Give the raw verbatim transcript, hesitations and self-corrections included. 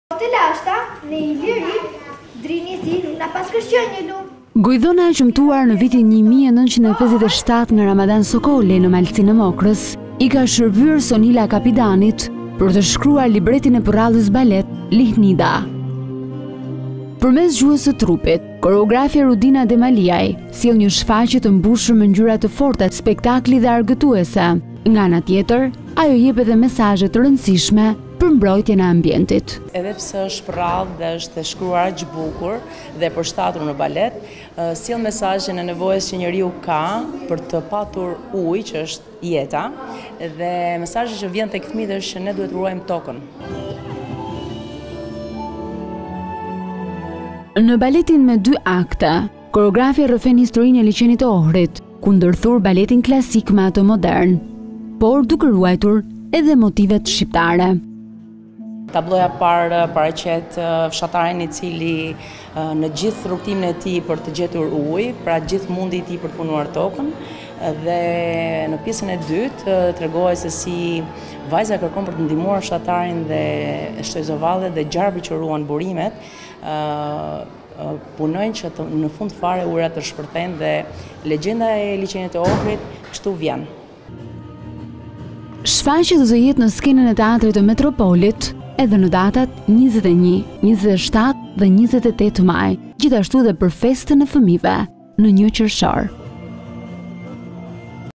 Të lashta, në Iliri, Drinisi, na paskërshënjelu. Gujdona e qëmtuar në vitin një mijë e nëntëqind e pesëdhjetë e shtatë nga Ramadan Sokoli në Malcinë e Mokrës, i ka shërbyer Sonila Kapidanit për të shkruar libretin e përrallës balet Lihnida. Përmes gjuhës së trupit, koreografja Rudina Demaliaj sjell një shfaqje të mbushur me ngjyra të forta, spektakli dhe argëtuese. Nga ana tjetër, ajo jep edhe mesazhe të rëndësishme për mbrojtjen e ambientit. Edhe pse është përrallë dhe është shkruar aq bukur dhe përshtatur në balet, sjell mesazhin e nevojës që njeriu ka për të patur ujë, që është jeta, dhe mesazhi që vjen tek fëmijët është që ne duhet të ruajmë tokën. Në baletin me dy akte, koreografia rrëfen historinë e liçenit të Ohrit, ku ndërthur baletin klasik me atë modern, por duke ruajtur edhe motivet shqiptare. Tabloja parë paraqet fshatarin i cili në gjithë rrugtimin e tij për të gjetur ujë, pra gjithë mundi i tij për të punuar tokën, dhe në pjesën e dytë tregohet se si vajza kërkon për të ndihmuar fshatarin dhe shtojzovallet dhe gjarpit që ruan burimet, punojnë që të, në fund fare ujërat të shpërthejnë dhe legjenda e liçenit të Ohrit kështu vjen. Shfaqja do të jetë në skenën e teatrit të Metropolit edhe në datat njëzet e një, njëzet e shtatë dhe njëzet e tetë maj, gjithashtu dhe për festën e fëmijëve në një qershor.